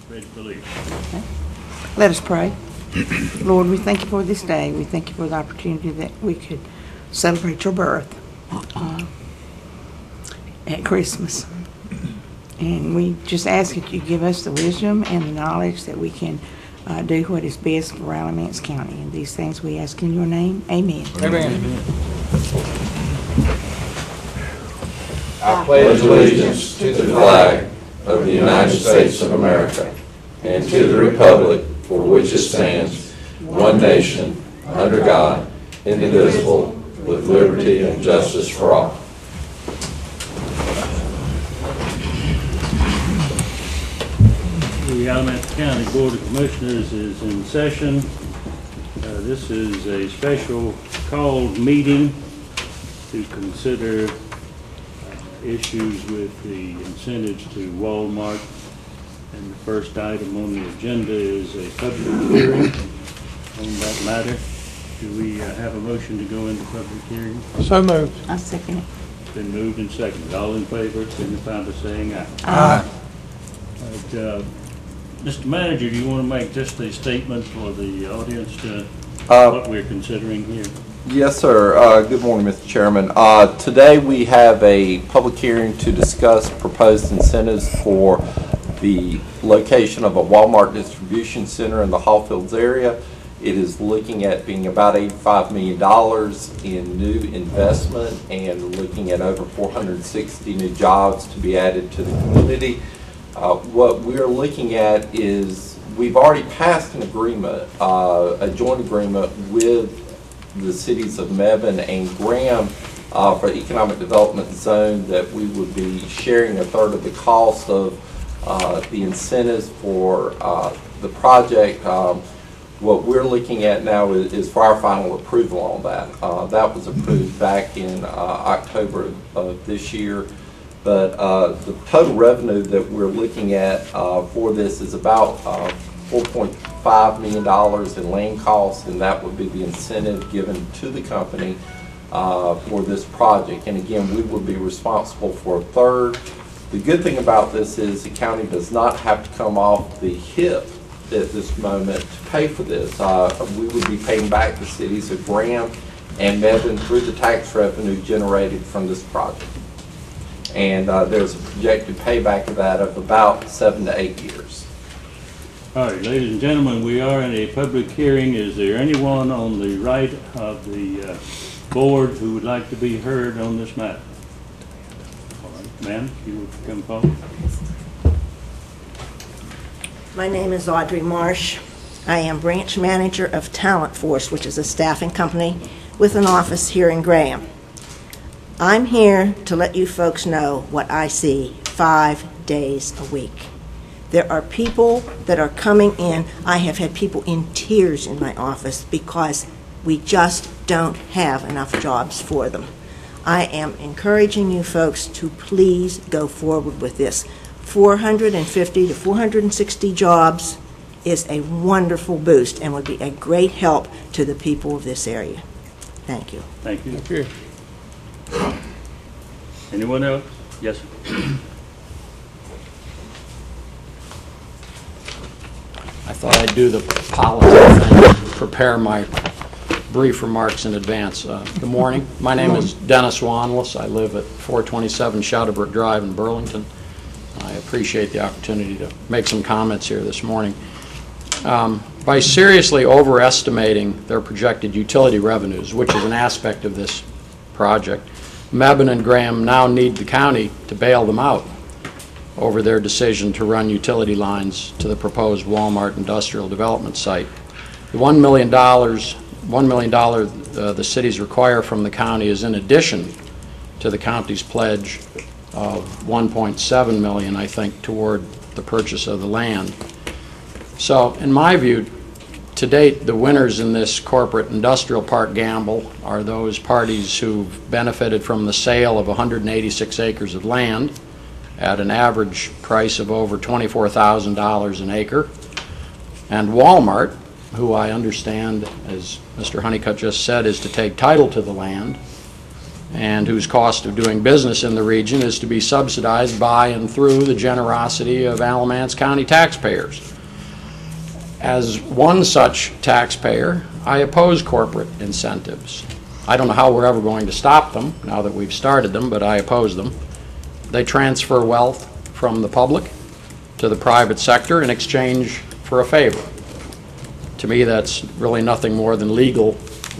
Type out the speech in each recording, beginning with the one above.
Ready to leave. Okay. Let us pray. Lord, we thank you for this day. We thank you for the opportunity that we could celebrate your birth at Christmas. And we just ask that you give us the wisdom and the knowledge that we can do what is best for Alamance County. And these things we ask in your name. Amen. Amen. I pledge allegiance to the flag of the United States of America and to the republic for which it stands, one nation, under God, indivisible, with liberty and justice for all. The Alamance County Board of Commissioners is in session. This is a special called meeting to consider issues with the incentives to Walmart. And the first item on the agenda is a public hearing on that matter. Do we have a motion to go into public hearing? So moved. I second it. It's been moved and seconded. All in favor, signify by saying aye. Aye. Mr. Manager, do you want to make just a statement for the audience to what we're considering here? Yes, sir. Good morning, Mr. Chairman. Today we have a public hearing to discuss proposed incentives for the location of a Walmart distribution center in the Hallfields area. It is looking at being about $85 million in new investment and looking at over 460 new jobs to be added to the community. What we're looking at is we've already passed an agreement, a joint agreement with the cities of Mebane and Graham for economic development zone that we would be sharing a third of the cost of the incentives for the project. What we're looking at now is for our final approval on that. That was approved back in October of this year. But the total revenue that we're looking at for this is about $4.5 million in land costs, and that would be the incentive given to the company for this project. And again, we would be responsible for a third. The good thing about this is the county does not have to come off the hip at this moment to pay for this. We would be paying back the cities of Graham and Mebane through the tax revenue generated from this project. And there's a projected payback of that of about 7 to 8 years. All right, ladies and gentlemen, we are in a public hearing. Is there anyone on the right of the board who would like to be heard on this matter? All right, ma'am, you would come forward. My name is Audrey Marsh. I am branch manager of Talent Force, which is a staffing company with an office here in Graham. I'm here to let you folks know what I see 5 days a week. There are people that are coming in. I have had people in tears in my office because we just don't have enough jobs for them. I am encouraging you folks to please go forward with this. 450 to 460 jobs is a wonderful boost and would be a great help to the people of this area. Thank you. Thank you. Thank you. Anyone else? Yes, sir. I thought I'd do the policy thing, prepare my brief remarks in advance. Good morning. My name is Dennis Wanless. I live at 427 Shadowbrook Drive in Burlington. I appreciate the opportunity to make some comments here this morning. By seriously overestimating their projected utility revenues, which is an aspect of this project, Mebane and Graham now need the county to bail them out over their decision to run utility lines to the proposed Walmart industrial development site. The $1 million the cities require from the county is in addition to the county's pledge of $1.7 million, I think, toward the purchase of the land. So, in my view, to date, the winners in this corporate industrial park gamble are those parties who've benefited from the sale of 186 acres of land at an average price of over $24,000 an acre, and Walmart, who I understand, as Mr. Honeycutt just said, is to take title to the land and whose cost of doing business in the region is to be subsidized by and through the generosity of Alamance County taxpayers. As one such taxpayer, I oppose corporate incentives. I don't know how we're ever going to stop them now that we've started them, but I oppose them. They transfer wealth from the public to the private sector in exchange for a favor. To me, that's really nothing more than legal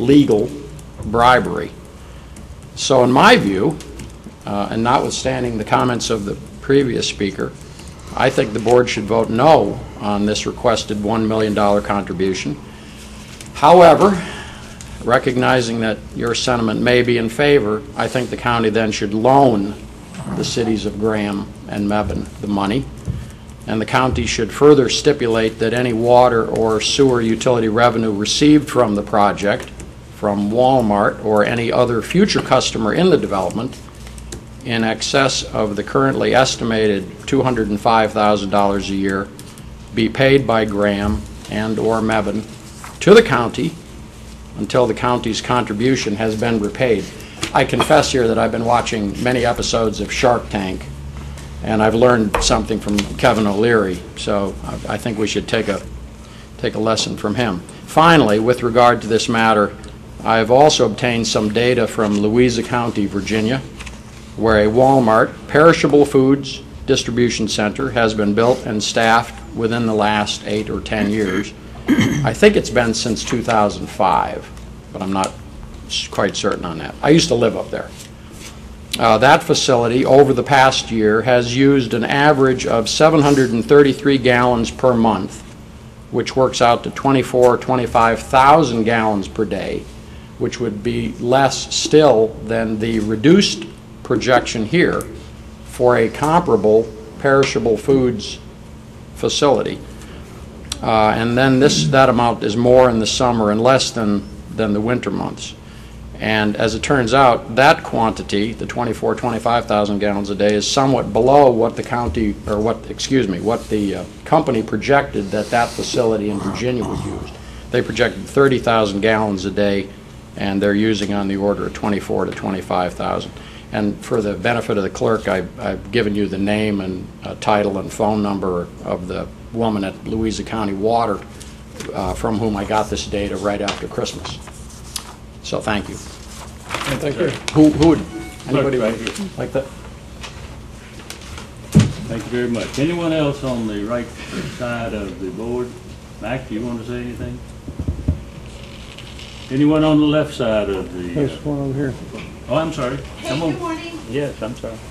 bribery. So in my view, and notwithstanding the comments of the previous speaker, I think the board should vote no on this requested $1 million contribution. However, recognizing that your sentiment may be in favor, I think the county then should loan the cities of Graham and Mebane the money, and the county should further stipulate that any water or sewer utility revenue received from the project, from Walmart or any other future customer in the development, in excess of the currently estimated $205,000 a year, be paid by Graham and or Mebane to the county until the county's contribution has been repaid. I confess here that I've been watching many episodes of Shark Tank, and I've learned something from Kevin O'Leary, so I think we should take a lesson from him. Finally, with regard to this matter, I have also obtained some data from Louisa County, Virginia, where a Walmart perishable foods distribution center has been built and staffed within the last 8 or 10 years. I think it's been since 2005, but I'm not quite certain on that. I used to live up there. That facility, over the past year, has used an average of 733 gallons per month, which works out to 25,000 gallons per day, which would be less still than the reduced projection here for a comparable perishable foods facility. And then that amount is more in the summer and less than the winter months. And as it turns out, that quantity, the 25,000 gallons a day, is somewhat below what the county, or what the company projected that facility in Virginia would use. They projected 30,000 gallons a day, and they're using on the order of 24 to 25,000. And for the benefit of the clerk, I've given you the name and title and phone number of the woman at Louisa County Water from whom I got this data right after Christmas. So thank you. Thank you. Who would, anybody Right would here. like that? Thank you very much. Anyone else on the right side of the board? Mac, do you want to say anything? Anyone on the left side of the? There's one over here. Oh, I'm sorry. Hey, Come on. good morning. Yes, I'm sorry.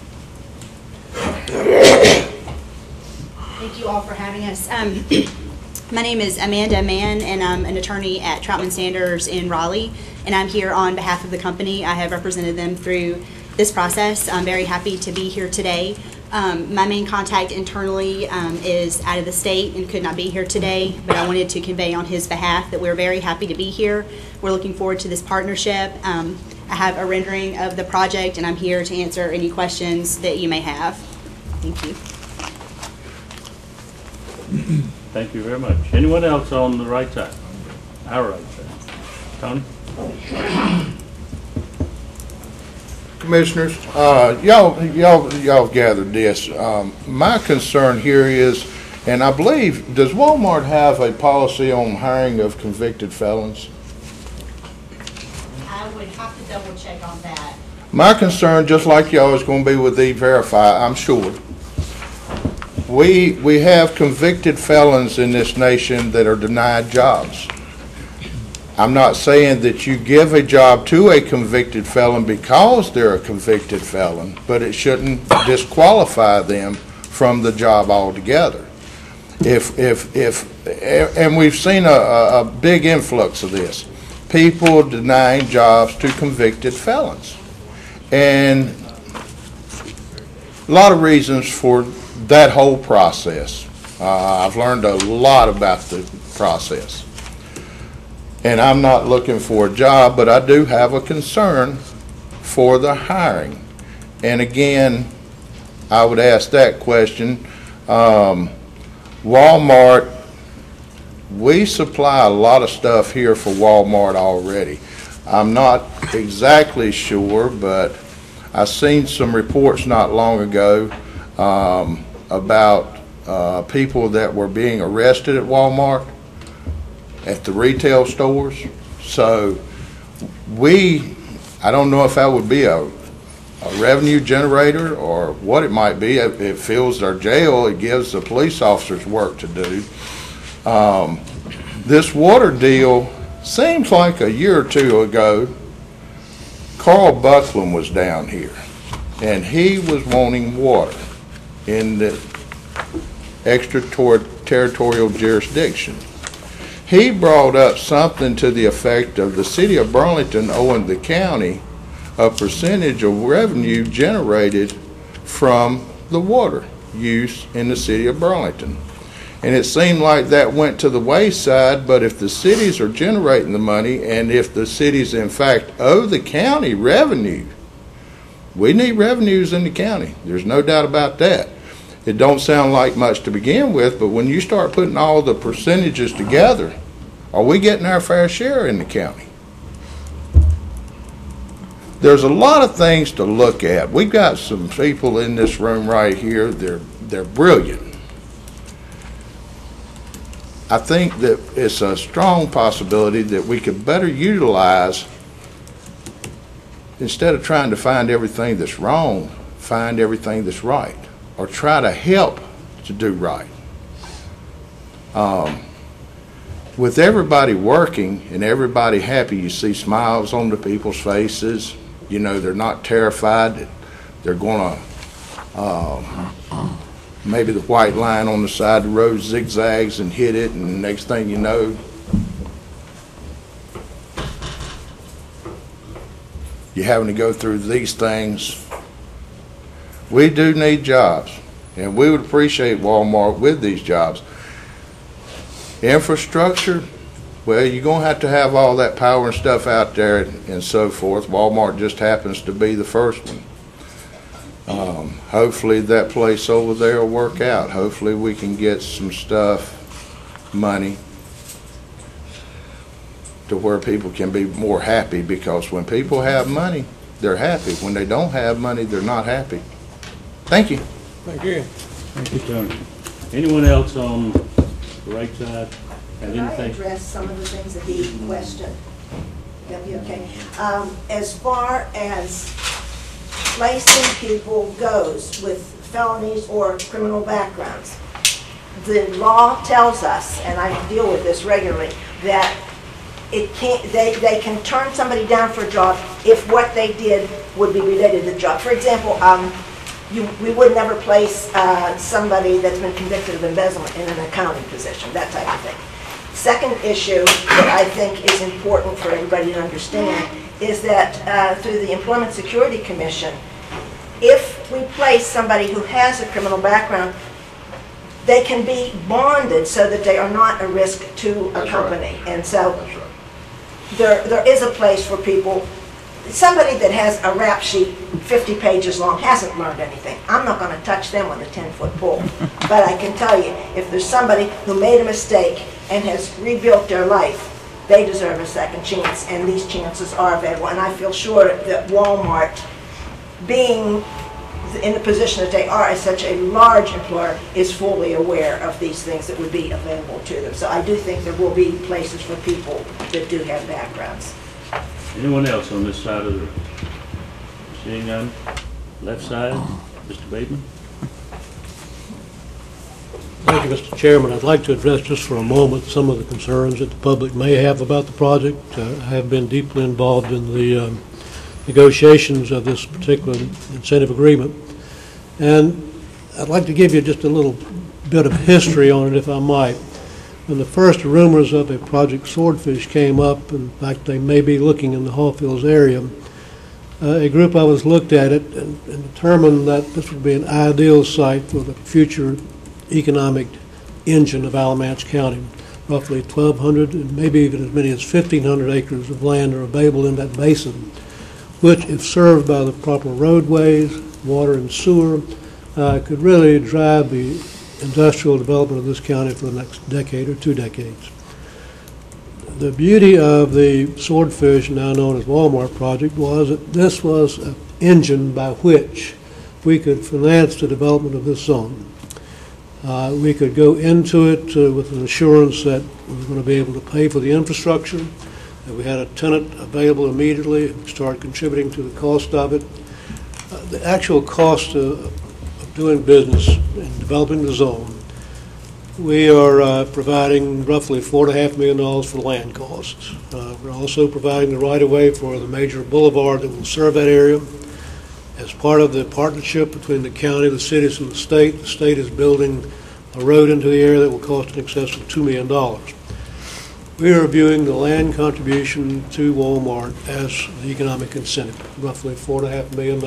Thank you all for having us. My name is Amanda Mann, and I'm an attorney at Troutman Sanders in Raleigh, and I'm here on behalf of the company. I have represented them through this process. I'm very happy to be here today. My main contact internally is out of the state and could not be here today, but I wanted to convey on his behalf that we're very happy to be here. We're looking forward to this partnership. I have a rendering of the project, and I'm here to answer any questions that you may have. Thank you. Thank you very much. Anyone else on the right side? Our right side. Tony? Commissioners, y'all gathered this. My concern here is, and I believe, does Walmart have a policy on hiring of convicted felons? I would have to double check on that. My concern, just like y'all, is going to be with E-Verify, I'm sure. We have convicted felons in this nation that are denied jobs. I'm not saying that you give a job to a convicted felon because they're a convicted felon, but it shouldn't disqualify them from the job altogether. And we've seen a big influx of this. People denying jobs to convicted felons. And a lot of reasons for that whole process. I've learned a lot about the process. And I'm not looking for a job, but I do have a concern for the hiring. And again, I would ask that question. Walmart, we supply a lot of stuff here for Walmart already. I'm not exactly sure, but I seen some reports not long ago about people that were being arrested at Walmart, at the retail stores. So I don't know if that would be a revenue generator or what it might be. It fills their jail. It gives the police officers work to do. This water deal seems like a year or two ago, Carl Buckland was down here, and he was wanting water in the extraterritorial jurisdiction. He brought up something to the effect of the city of Burlington owing the county a percentage of revenue generated from the water use in the city of Burlington. And it seemed like that went to the wayside, but if the cities are generating the money, and if the cities in fact owe the county revenue, we need revenues in the county. There's no doubt about that. It don't sound like much to begin with, but when you start putting all the percentages together, are we getting our fair share in the county? There's a lot of things to look at. We've got some people in this room right here, they're brilliant. I think that it's a strong possibility that we could better utilize, instead of trying to find everything that's wrong, find everything that's right, or try to help to do right. With everybody working and everybody happy, you see smiles on the people's faces. You know, they're not terrified that they're going to maybe the white line on the side of the road zigzags and hit it, and the next thing you know, you're having to go through these things. We do need jobs, and we would appreciate Walmart with these jobs. Infrastructure, well, you're going to have all that power and stuff out there and so forth. Walmart just happens to be the first one. Hopefully that place over there will work out. Hopefully we can get some money to where people can be more happy, because when people have money, they're happy. When they don't have money, they're not happy. Thank you. Thank you. Thank you, Tony. Anyone else on the right side have Can I anything? address some of the things that he questioned? That'd be okay. As far as placing people goes with felonies or criminal backgrounds, the law tells us, and I deal with this regularly, that it can't, they can turn somebody down for a job if what they did would be related to the job. For example, we would never place somebody that's been convicted of embezzlement in an accounting position, that type of thing. Second issue that I think is important for everybody to understand is that through the Employment Security Commission, if we place somebody who has a criminal background, they can be bonded so that they are not a risk to a company. Right. And so there is a place for people. Somebody that has a rap sheet 50 pages long hasn't learned anything. I'm not going to touch them with a 10-foot pole. But I can tell you, if there's somebody who made a mistake and has rebuilt their life, they deserve a second chance, and these chances are available. And I feel sure that Walmart, being in the position that they are as such a large employer, is fully aware of these things that would be available to them. So I do think there will be places for people that do have backgrounds. Anyone else on this side of the room? Seeing none? Left side, Mr. Bateman? Thank you, Mr. Chairman. I'd like to address just for a moment some of the concerns that the public may have about the project. I have been deeply involved in the negotiations of this particular incentive agreement. And I'd like to give you just a little bit of history on it, if I might. When the first rumors of a Project Swordfish came up, in fact, they may be looking in the Hallfields area, a group of us looked at it and determined that this would be an ideal site for the future economic engine of Alamance County. Roughly 1,200 and maybe even as many as 1,500 acres of land are available in that basin, which, if served by the proper roadways, water and sewer, could really drive the industrial development of this county for the next decade or 2 decades. The beauty of the Swordfish, now known as Walmart project, was that this was an engine by which we could finance the development of this zone. We could go into it with an assurance that we were going to be able to pay for the infrastructure, that we had a tenant available immediately, and start contributing to the cost of it. The actual cost of doing business and developing the zone, we are providing roughly $4.5 million for land costs. We're also providing the right-of-way for the major boulevard that will serve that area. As part of the partnership between the county, the cities, and the state is building a road into the area that will cost in excess of $2 million. We are viewing the land contribution to Walmart as the economic incentive, roughly $4.5 million.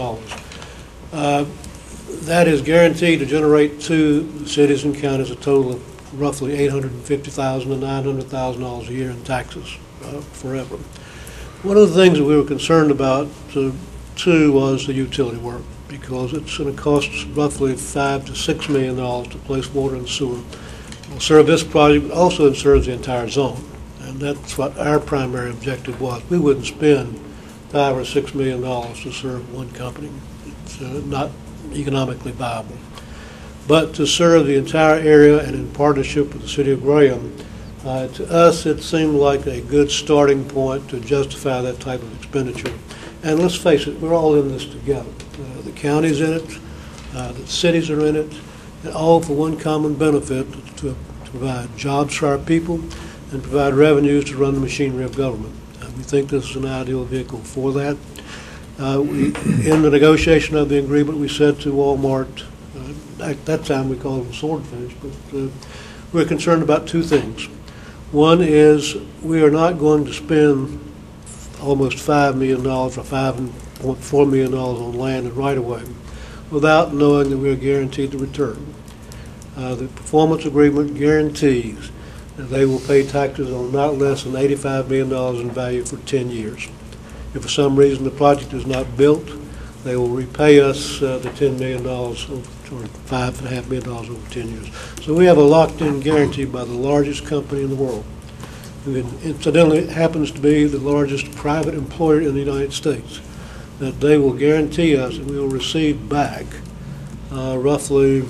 That is guaranteed to generate to the cities and counties a total of roughly $850,000 to $900,000 a year in taxes forever. One of the things that we were concerned about too was the utility work, because it's going to cost roughly $5 to $6 million to place water and sewer. We'll serve this project, but also it serves the entire zone. And that's what our primary objective was. We wouldn't spend $5 or $6 million to serve one company. It's not economically viable. But to serve the entire area and in partnership with the city of Graham, to us it seemed like a good starting point to justify that type of expenditure. And let's face it, we're all in this together. The county's in it, the cities are in it, and all for one common benefit, to provide jobs for our people and provide revenues to run the machinery of government. We think this is an ideal vehicle for that. In the negotiation of the agreement, we said to Walmart, at that time we called them Swordfish, but we're concerned about two things. One is we are not going to spend almost $5 million or $5.4 million on land and right-of-way without knowing that we are guaranteed the return. The performance agreement guarantees that they will pay taxes on not less than $85 million in value for 10 years. If for some reason the project is not built, they will repay us the $10 million or $5.5 million over 10 years. So we have a locked-in guarantee by the largest company in the world, who incidentally happens to be the largest private employer in the United States, that they will guarantee us that we will receive back roughly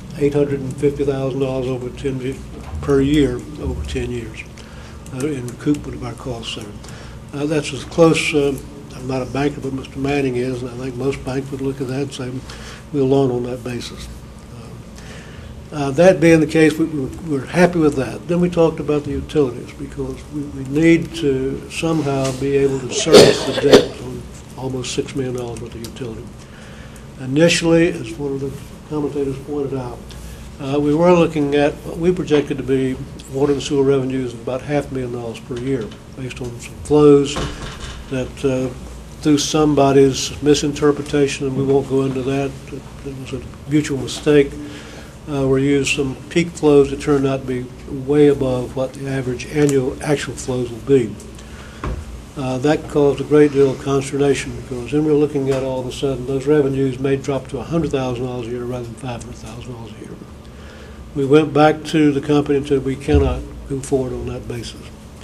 $850,000 over 10 years, per year over 10 years in recoupment of our costs there. That's as close, I'm not a banker, but Mr. Manning is, and I think most banks would look at that and say, we'll loan on that basis. That being the case, we're happy with that. Then we talked about the utilities, because we need to somehow be able to service the debt on almost $6 million worth of utility. Initially, as one of the commentators pointed out, we were looking at what we projected to be water and sewer revenues of about $500,000 per year, based on some flows that through somebody's misinterpretation, and we won't go into that, it was a mutual mistake, were used some peak flows that turned out to be way above what the average annual actual flows will be. That caused a great deal of consternation, because then we're looking at all of a sudden those revenues may drop to $100,000 a year rather than $500,000 a year. We went back to the company and said we cannot go forward on that basis.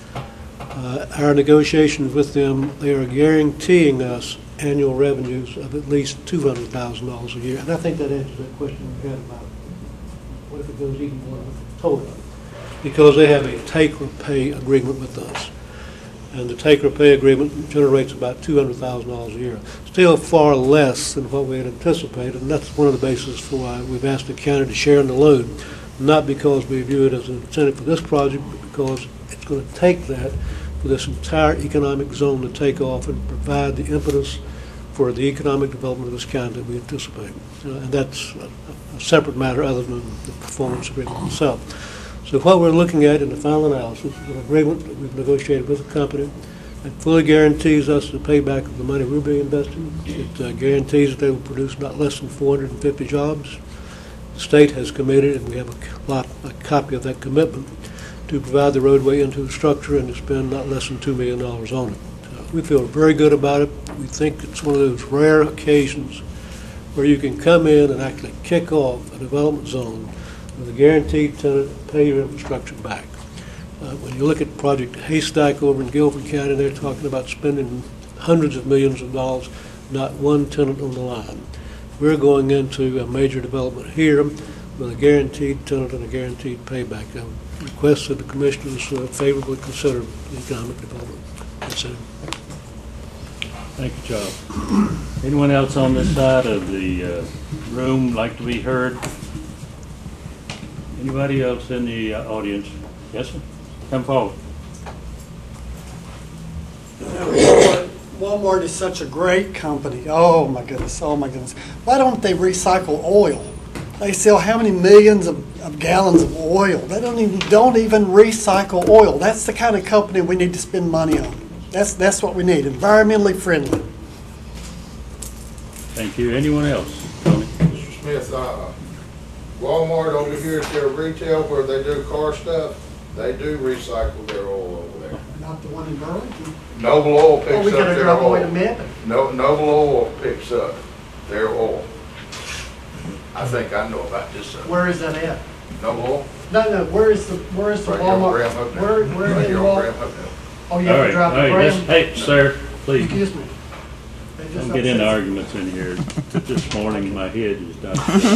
Our negotiations with them, they are guaranteeing us annual revenues of at least $200,000 a year. And I think that answers that question we had about what if it goes even more than we told them. Because they have a take or pay agreement with us. And the take or pay agreement generates about $200,000 a year. Still far less than what we had anticipated, and that's one of the bases for why we've asked the county to share in the load. Not because we view it as an incentive for this project, but because it's going to take that for this entire economic zone to take off and provide the impetus for the economic development of this county that we anticipate. And that's a separate matter other than the performance agreement itself. So what we're looking at in the final analysis is an agreement that we've negotiated with the company that fully guarantees us the payback of the money we're being invested. It guarantees that they will produce not less than 450 jobs. The state has committed, and we have a copy of that commitment, to provide the roadway into the structure and to spend not less than $2 million on it. We feel very good about it. We think it's one of those rare occasions where you can come in and actually kick off a development zone with a guaranteed tenant and pay your infrastructure back. When you look at Project Haystack over in Guilford County, they're talking about spending hundreds of millions of dollars, not one tenant on the line. We're going into a major development here with a guaranteed tenant and a guaranteed payback. I request that the commissioners favorably consider the economic development. That's it. Thank you, Charles. Anyone else on this side of the room like to be heard? Anybody else in the audience? Yes, sir? Come forward. Walmart is such a great company. Oh my goodness, oh my goodness. Why don't they recycle oil? They sell how many millions of gallons of oil? They don't even recycle oil. That's the kind of company we need to spend money on. That's what we need, environmentally friendly. Thank you. Anyone else? Tony? Mr. Smith, Walmart over here at their retail where they do car stuff, they do recycle their oil over there. Not the one in Burlington. Noble Oil picks Oh, we up gotta their drive all the way oil. to Memphis. Noble Oil picks up their oil. I think I know about this. Where is that at? Noble Oil? No, where is the Right here on Walmart? Graham Hotel. Where Right in here on Walmart? Graham Hotel. Oh, you All have right, to drive all to right. Graham? Hey, sir, please. Excuse me. They just Don't get into upset- arguments in here. This morning, my head is not.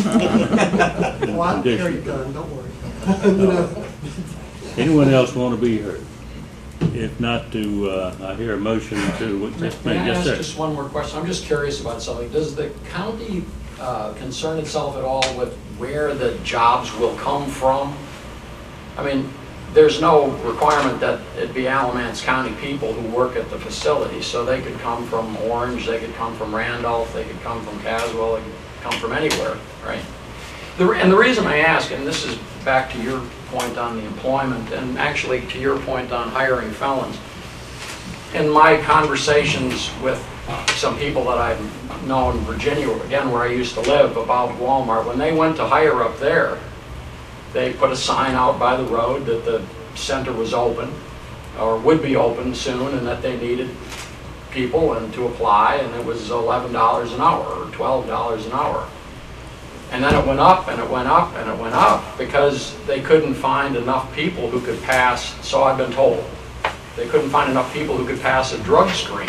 Well, I don't care you're done, don't worry. You know, Anyone else want to be heard? If not, I hear a motion to, May I yes, ask sir. just one more question? I'm just curious about something. Does the county concern itself at all with where the jobs will come from? I mean, there's no requirement that it be Alamance County people who work at the facility, so they could come from Orange, they could come from Randolph, they could come from Caswell, they could come from anywhere, right? And the reason I ask, and this is back to your point on the employment, and actually to your point on hiring felons, in my conversations with some people that I've known in Virginia, again, where I used to live, about Walmart, when they went to hire up there, they put a sign out by the road that the center was open, or would be open soon, and that they needed people and to apply, and it was $11 an hour or $12 an hour. And then it went up and it went up and it went up because they couldn't find enough people who could pass, so I've been told, they couldn't find enough people who could pass a drug screen.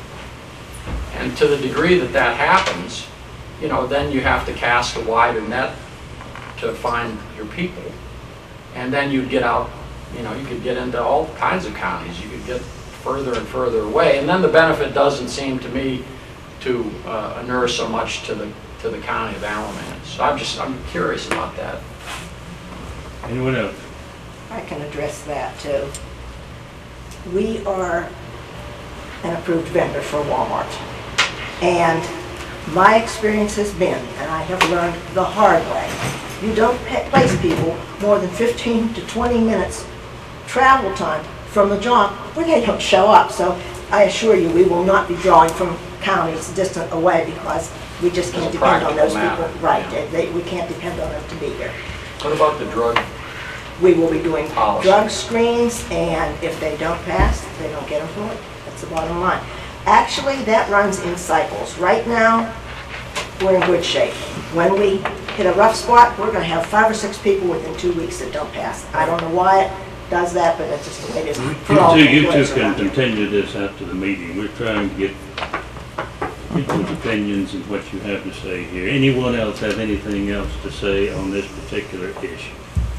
And to the degree that that happens, you know, then you have to cast a wider net to find your people. And then you'd get out, you know, you could get into all kinds of counties. You could get further and further away. And then the benefit doesn't seem to me to inure so much to the county of Alamance. So I'm curious about that. Anyone else? I can address that too. We are an approved vendor for Walmart. And my experience has been, and I have learned the hard way, you don't place people more than 15 to 20 minutes travel time from the job where they don't show up. So I assure you, we will not be drawing from counties distant away because we just can't As a depend on those practical people. matter, Right, yeah. we can't depend on them to be here. What about the drug? We will be doing Policy. drug screens, and if they don't pass, they don't get employed. That's the bottom line. Actually, that runs in cycles. Right now, we're in good shape. When we hit a rough spot, we're going to have 5 or 6 people within 2 weeks that don't pass. I don't know why it does that, but that's just the way it is. for all You two employees can around here. continue this after the meeting. We're trying to get people's opinions and what you have to say here. Anyone else have anything else to say on this particular issue?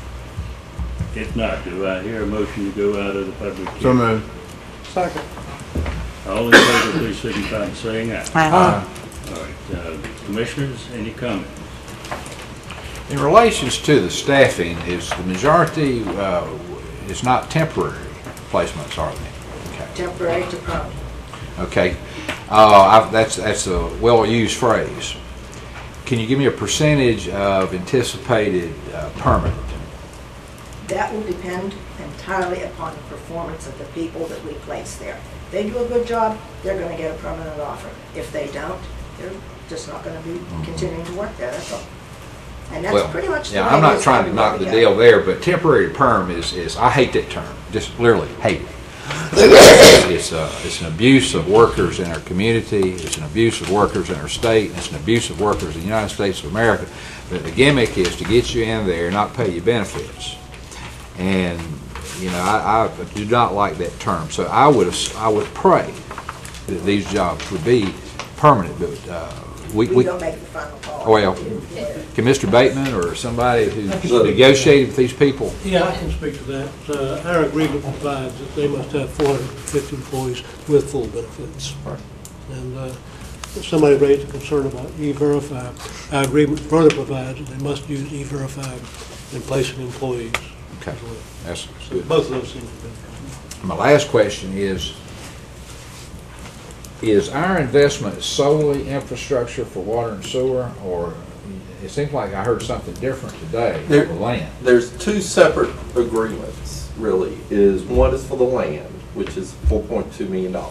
If not, do I hear a motion to go out of the public hearing? So moved. Second. All in favor, please signify by saying aye. Aye. All right, commissioners, any comments? In relations to the staffing, is the majority, is not temporary placements, are they? Okay. Temporary to permanent. Okay. That's a well-used phrase. Can you give me a percentage of anticipated permanent? That will depend entirely upon the performance of the people that we place there. If they do a good job, they're going to get a permanent offer. If they don't, they're just not going to be continuing to work there, that's all. And that's Well, pretty much the way yeah, it I'm not is trying to everywhere knock we the go. deal there, but temporary to perm is, I hate that term, just literally hate it. It's an abuse of workers in our community, it's an abuse of workers in our state, and it's an abuse of workers in the United States of America. But the gimmick is to get you in there and not pay you benefits. And You know, I do not like that term. So I would pray that these jobs would be permanent, but We don't make the final call. well, can Mr. Bateman or somebody who's negotiated with these people? Yeah, I can speak to that. Our agreement provides that they must have 450 employees with full benefits. And if somebody raised a concern about E-Verify, our agreement further provides that they must use E-Verify in placing employees. Okay, as well. that's good. Both of those things have been. My last question is our investment solely infrastructure for water and sewer, or it seems like I heard something different today for the land? There's two separate agreements, really. One is for the land, which is $4.2 million, the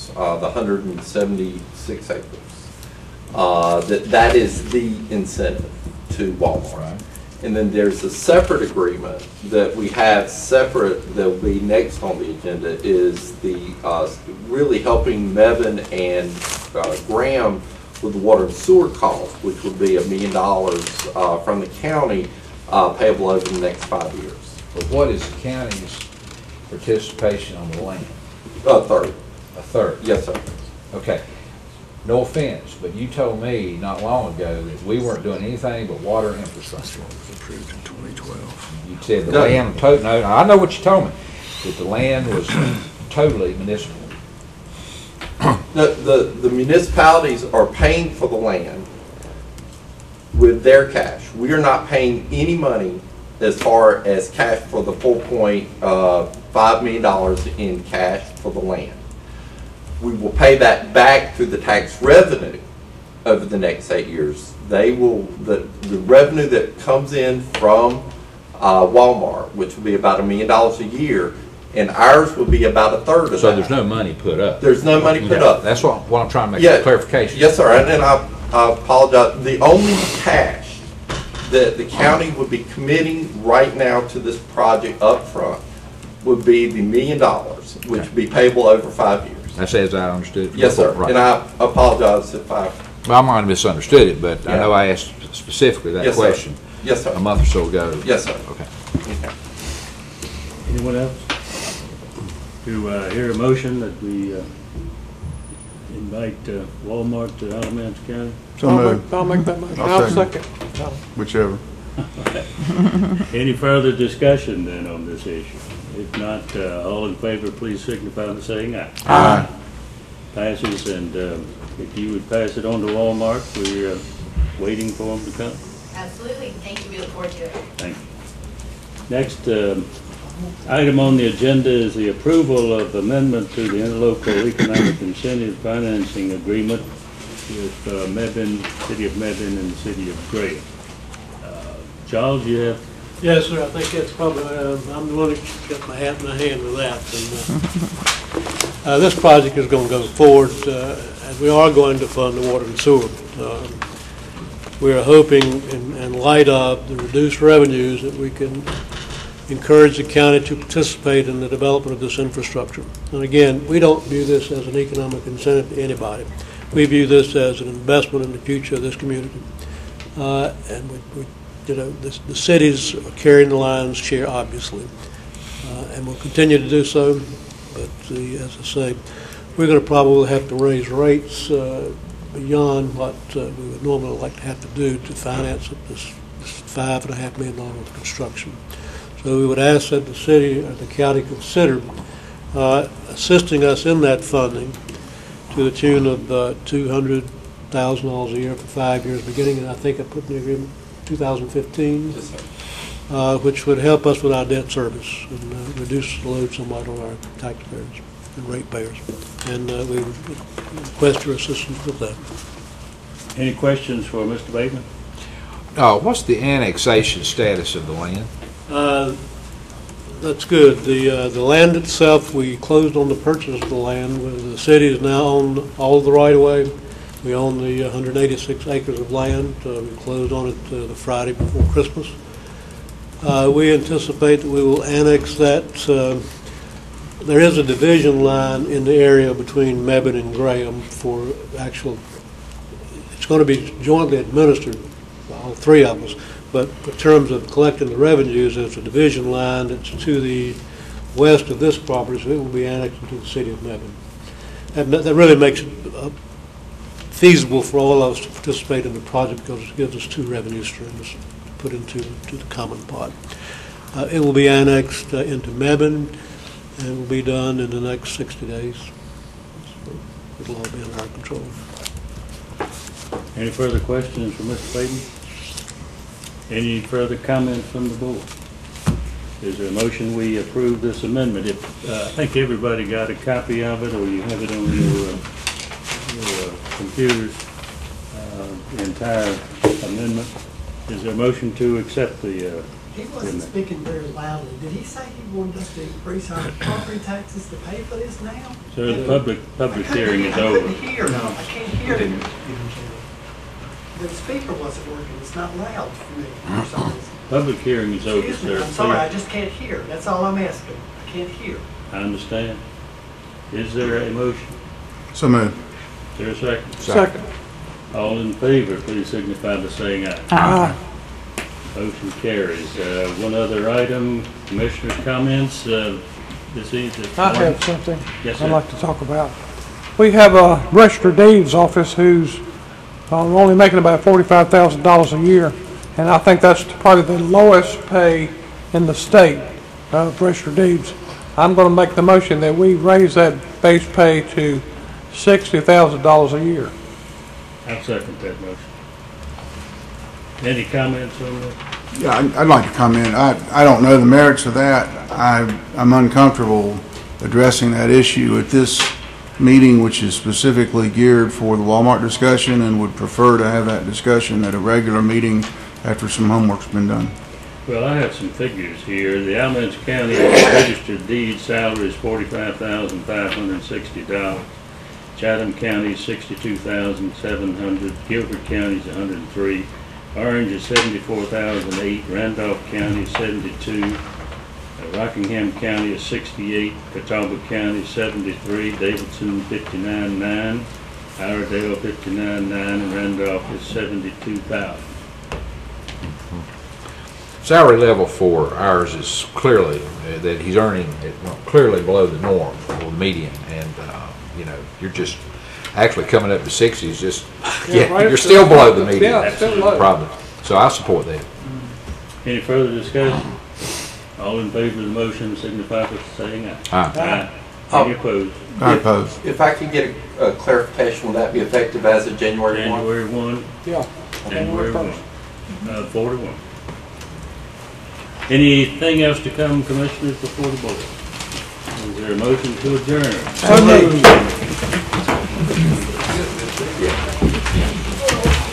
176 acres. That is the incentive to Walmart. Right. And then there's a separate agreement that we have separate, that will be next on the agenda, is the really helping Mebane and Graham with the water and sewer cost, which would be $1 million from the county payable over the next 5 years. But what is the county's participation on the land? A third. A third? Yes, sir. Okay. No offense, but you told me not long ago that we weren't doing anything but water infrastructure. It was approved in 2012. You said the land, no, I know what you told me, that the land was totally municipal. The municipalities are paying for the land with their cash. We are not paying any money as far as cash for the $4.5 million in cash for the land. We will pay that back through the tax revenue over the next 8 years. They will, the revenue that comes in from Walmart, which will be about $1 million a year, and ours will be about a third of that. So there's no money put up? There's no money put up. That's what I'm trying to make clarification. Yes, sir, and I apologize. The only cash that the county would be committing right now to this project up front would be the $1 million, which would be payable over 5 years. That's as I understood it. Yes, sir. Right. And I apologize if I... Well, I might have misunderstood it, but I know I asked specifically that Yes, question sir. Yes, sir. a month or so ago. Yes, sir. Okay. Okay. Anyone else? To hear a motion that we invite Walmart to Alamance County? So moved. I'll make that motion. I'll second. Whichever. Any further discussion then on this issue? If not, all in favor, please signify by saying aye. Aye. Passes, and if you would pass it on to Walmart, we're waiting for them to come. Absolutely. Thank you. We look forward to it. Thank you. Next item on the agenda is the approval of amendment to the interlocal economic incentive financing agreement with Mebane, City of Mebane and the City of Graham. Charles, you have? Yes, sir, I think that's probably, I'm the one that got my hat in my hand with that. And this project is going to go forward, and we are going to fund the water and sewer. We are hoping, in light of the reduced revenues, that we can encourage the county to participate in the development of this infrastructure. And again, we don't view this as an economic incentive to anybody. We view this as an investment in the future of this community. And we you know, the cities are carrying the lion's share, obviously, and will continue to do so. But as I say, we're going to probably have to raise rates beyond what we would normally like to have to do to finance this $5.5 million of construction. So we would ask that the city or the county consider assisting us in that funding to the tune of $200,000 a year for 5 years, beginning, and I think I put in the agreement 2015, which would help us with our debt service and reduce the load somewhat on our taxpayers and ratepayers. And we would request your assistance with that. Any questions for Mr. Bateman? What's the annexation status of the land? That's good. The land itself, we closed on the purchase of the land. The city is now on all of the right-of-way. We own the 186 acres of land. We closed on it the Friday before Christmas. We anticipate that we will annex that. There is a division line in the area between Mebane and Graham for actual, it's going to be jointly administered, all three of us, but in terms of collecting the revenues, there's a division line that's to the west of this property, so it will be annexed into the city of Mebane. That really makes it feasible for all of us to participate in the project because it gives us 2 revenue streams to put into the common pot. It will be annexed into Mebane and will be done in the next 60 days. So it'll all be in our control. Any further questions for Mr. Payton? Any further comments from the board? Is there a motion we approve this amendment? If, I think everybody got a copy of it, or you have it on your computers, the entire amendment. Is there a motion to accept the He wasn't amendment? speaking very loudly. Did he say he wanted us to increase our property taxes to pay for this now? Sir, the public hearing is I over. couldn't hear. I can't hear him. The speaker wasn't working. It's not loud for me for some reason. Public hearing is over, Excuse me, sir. I'm sorry, I just can't hear. That's all I'm asking. I can't hear. I understand. Is there a motion? So moved. Is there a second? Second. All in favor, please signify by saying aye. Aye. Motion carries. One other item, commissioner comments, this evening. I have something Yes, sir. I'd like to talk about. We have a Register of Deeds office who's only making about $45,000 a year, and I think that's probably the lowest pay in the state of Register of Deeds. I'm going to make the motion that we raise that base pay to $60,000 a year. I'll second that motion. Any comments on that? Yeah, I'd like to comment. I don't know the merits of that. I'm uncomfortable addressing that issue at this meeting, which is specifically geared for the Walmart discussion, and would prefer to have that discussion at a regular meeting after some homework's been done. Well, I have some figures here. The Alamance County registered deed salary is $45,560. Chatham County, $62,700. Guilford County is $103. Orange is $74,008. Randolph County, $72. Rockingham County is $68. Catawba County, $73. Davidson, $59,900. Iredale, $59,900. And Randolph is $72,000. Salary level for ours is clearly, that he's earning, clearly below the norm or median, and, you know, you're just actually coming up to 60 is just, right, you're still below the median. Yeah, still low. Probably. So I support that. Any further discussion? All in favor of the motion signify by saying aye. Aye. Any opposed? I oppose. If I could get a clarification, will that be effective as of January 1? January 1, Yeah. January 1, 41. Anything else to come, Commissioners, before the board? Is there a motion to adjourn? So moved.